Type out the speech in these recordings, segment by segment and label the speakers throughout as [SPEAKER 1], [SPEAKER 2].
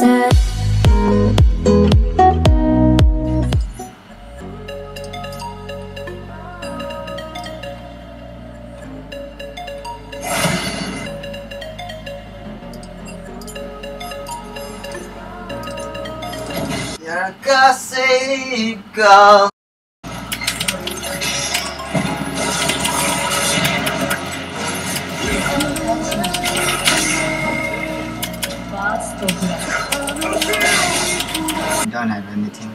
[SPEAKER 1] said.
[SPEAKER 2] Ya kasih kau. Don't have anything.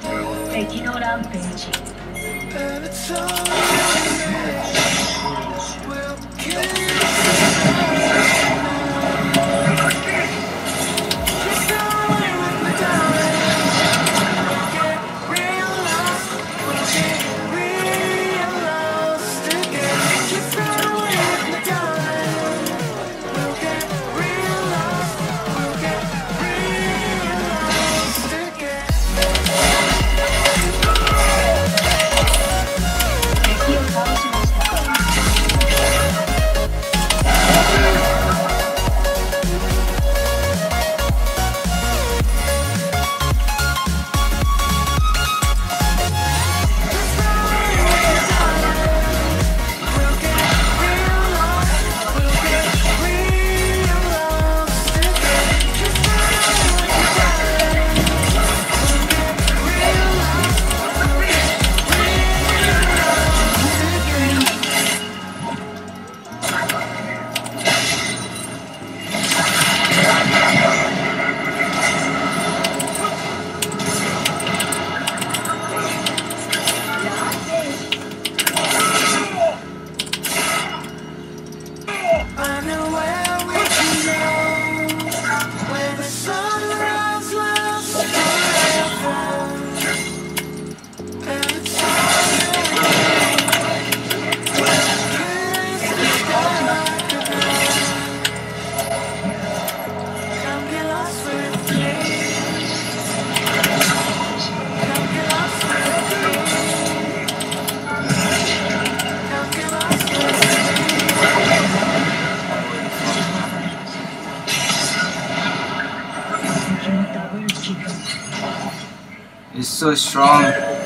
[SPEAKER 2] It's so strong.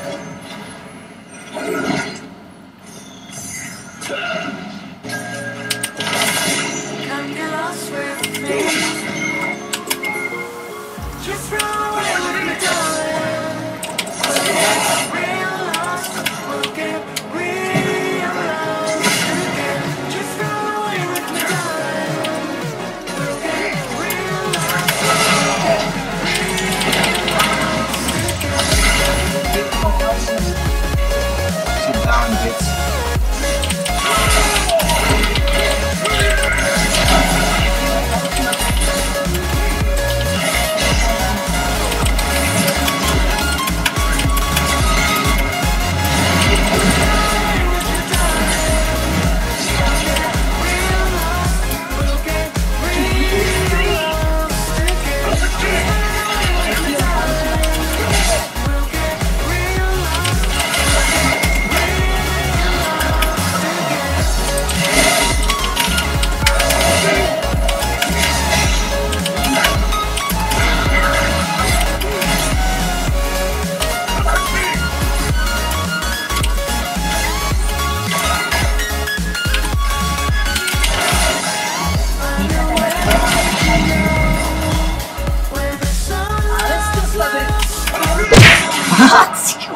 [SPEAKER 2] Come get lost with me. Just run away with me, darling. We'll get real lost. We'll get real lost again. Just run away with me, darling. We'll get real lost. We'll get real lost again. Sit down, bitch. What?